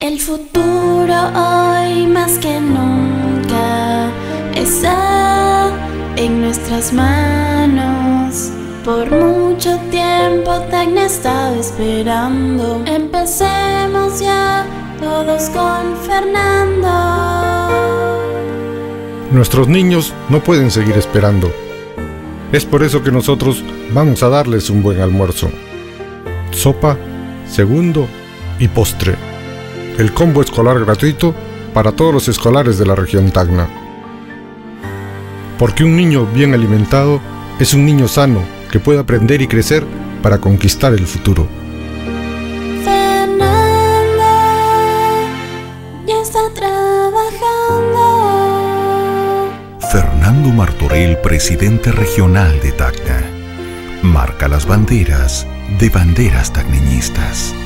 El futuro hoy más que nunca está en nuestras manos. Por mucho tiempo Tacna estaba esperando. Empecemos ya todos con Fernando. Nuestros niños no pueden seguir esperando. Es por eso que nosotros vamos a darles un buen almuerzo. Sopa, segundo y postre. El combo escolar gratuito para todos los escolares de la región Tacna. Porque un niño bien alimentado es un niño sano que puede aprender y crecer para conquistar el futuro. Fernando ya está trabajando. Fernando Martorell, presidente regional de Tacna, marca las banderas de banderas tacneñistas.